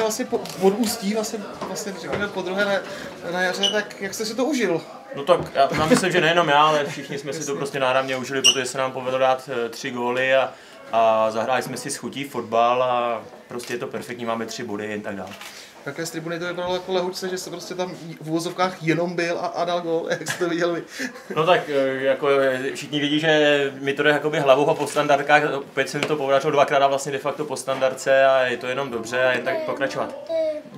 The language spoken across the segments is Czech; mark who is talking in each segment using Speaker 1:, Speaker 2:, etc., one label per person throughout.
Speaker 1: vlastně pod Ústí, vlastně řekněme po druhé na jaře, tak jak jste si to užil?
Speaker 2: No tak já myslím, že nejenom já, ale všichni jsme si to prostě náramně užili, protože se nám povedlo dát 3 góly a zahráli jsme si s chutí fotbal a prostě je to perfektní, máme 3 body jen tak dále.
Speaker 1: Takhle z tribuny to vypadalo jako lehučce, že jste prostě tam v uvozovkách jenom byl a dal gól, jak jste to viděl vy?
Speaker 2: No tak jako všichni vidí, že mi to jde jakoby hlavou a po standardkách, opět se mi to podařilo 2krát a vlastně de facto po standardce a je to jenom dobře a jen tak pokračovat.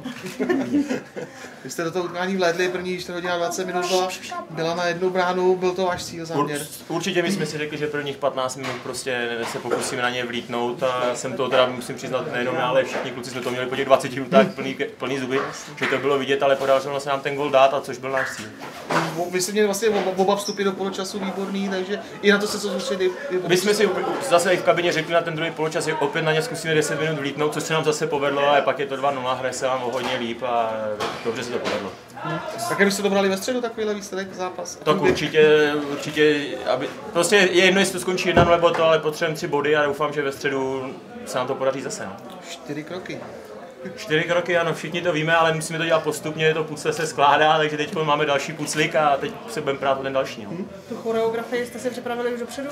Speaker 1: Vy jste do toho utkání vlédli, první 4 hodina 20 minut byla na jednu bránu, byl to váš cíl, záměr?
Speaker 2: Určitě my jsme si řekli, že prvních 15 minut prostě se pokusíme na ně vlítnout a jsem to teda musím přiznat nejenom já, ale všichni kluci jsme to měli po těch 20 minutách plný zuby, že to bylo vidět, ale podařilo se nám ten gól dát, a což byl náš cíl.
Speaker 1: Vy jste měli vlastně oba vstupy do poločasu výborný, takže i na to se soustředili.
Speaker 2: My jsme si zase i v kabině řekli na ten druhý poločas, že opět na ně zkusíme 10 minut vlítnout, což se nám zase povedlo, ale pak je to 2-0, hraje se nám hodně líp a dobře se to povedlo.
Speaker 1: Také byste dobrali ve středu takovýhle výsledek zápas?
Speaker 2: Tak určitě, aby, prostě je jedno, jestli to skončí 1-0 nebo to, ale potřebujeme 3 body a doufám, že ve středu se nám to podaří zase. No.
Speaker 1: 4 kroky.
Speaker 2: 4 kroky, ano, všichni to víme, ale musíme to dělat postupně, to pucle se skládá, takže teď máme další puclík a teď se budeme prát o ten další. No.
Speaker 3: Tu choreografii jste si připravili už dopředu?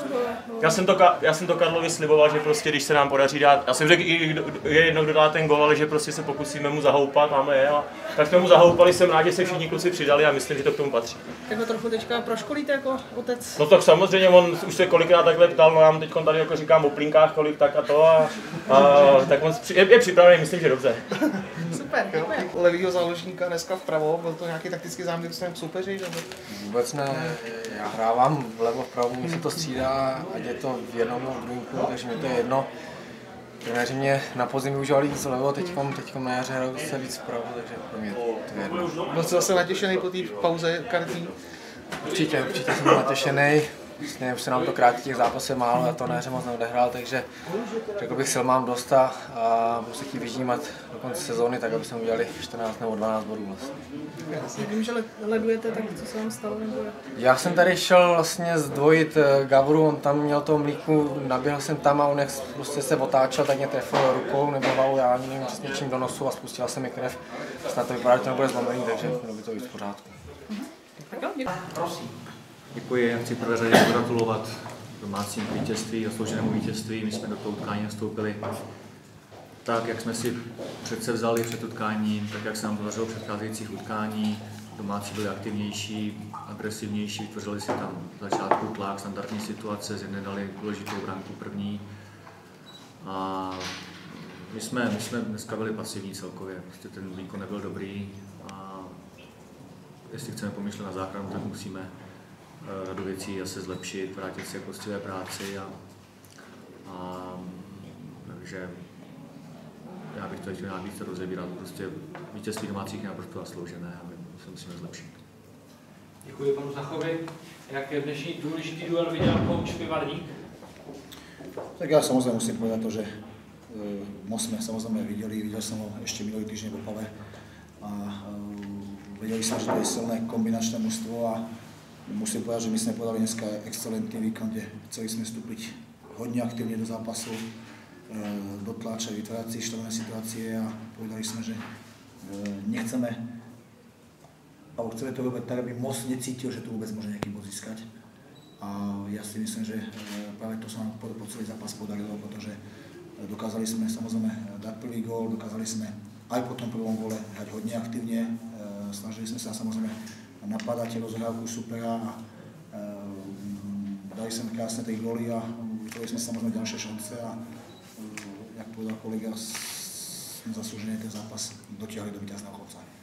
Speaker 2: Já jsem to Karlovi sliboval, že prostě když se nám podaří dát, já jsem řekl, je jedno, kdo dá ten gól, ale že prostě se pokusíme mu zahoupat, máme je, a tak jsme mu zahoupali, jsem rád, že se všichni kluci přidali a myslím, že to k tomu patří.
Speaker 3: Tak ho trochu teďka proškolíte jako otec?
Speaker 2: No tak samozřejmě, on už se kolikrát takhle ptal, no já mu teď tady jako říkám o plinkách, kolik tak a to a tak on je připravený, myslím, že dobře.
Speaker 3: Super, děkuji.
Speaker 1: Levýho záložníka dneska vpravo, byl to nějaký taktický záměr s soupeři? Nebo?
Speaker 4: Vůbec ne, já hrávám vlevo vpravo, mi se to střídá, ať je to v jednom nebo v druhém kolu, takže mi to je jedno. Trenéři mě na podzim využívali víc vlevo, teďkom na jaře hraju se víc vpravo, takže pro mě to je jedno.
Speaker 1: Byl jste zase natěšený po té pauze kartní?
Speaker 4: Určitě jsem byl natěšený. Vlastně už se nám to krátí těch zápasů málo, já to na jaře moc neodehrál, takže řekl bych, sil mám dost a budu se chtít vyždímat do konce sezóny, tak aby jsme udělali 14 nebo 12 bodů vlastně.
Speaker 3: Vím, že ledujete, tak co se vám stalo? Nebo...
Speaker 4: Já jsem tady šel vlastně zdvojit Gavru, on tam měl toho mlíku, naběhl jsem tam a on jak prostě se otáčel, tak mě trefil rukou nebo hlavou, já ani nevím, přesně čím do nosu a spustila se mi krev. Snad to vypadá, že to nebude zlomený, takže bylo by to víc v pořádku.
Speaker 5: Děkuji, já chci prvé řadě pogratulovat domácím vítězství, zaslouženému vítězství. My jsme do toho utkání nastoupili tak, jak jsme si předsevzali před utkáním, tak jak se nám podařilo v předcházejících utkání. Domácí byli aktivnější, agresivnější, vytvořili si tam v začátku tlak, standardní situace, z jedné dali důležitou branku první. A my jsme dneska byli pasivní celkově, prostě ten výkon nebyl dobrý a jestli chceme pomýšlet na záchranu, tak musíme řadu věcí zase zlepšit, vrátit se k poctivé práci takže já bych to chtěl více rozebírat, prostě vítězství domácích je naprosto zasloužené a my se musíme zlepšit.
Speaker 6: Děkuji panu Zachovi. Jak je dnešní důležitý duel viděl kouč Pivarník?
Speaker 7: Tak ja samozrejme musím povedať to, že Most sme samozrejme videl som ho ešte minulý týždeň v Opave a vedeli sme, že to je silné kombinačné mužstvo a musím povedať, že my sme podali dneska excelentný výkon, kde chceli sme vstúpiť hodne aktívne do zápasu, dotláčať, vytvárať si štvorné situácie a povedali sme, že nechceme, alebo chceme to robiť tak, aby Most necítil, že tu vôbec môže nejaký bod získať. A ja si myslím, že práve to sa nám po celý zápas podarilo, pretože dokázali sme samozrejme dať prvý gól, dokázali sme aj po tom prvom góle hrať hodne aktívne, snažili sme sa samozrejme napadať rozhrávku supera a dali sme krásne 3 góly a vytvorili sme samozrejme ďalšie šance a jak povedal kolega, sme zaslúžene ten zápas dotiahli do víťazného konca.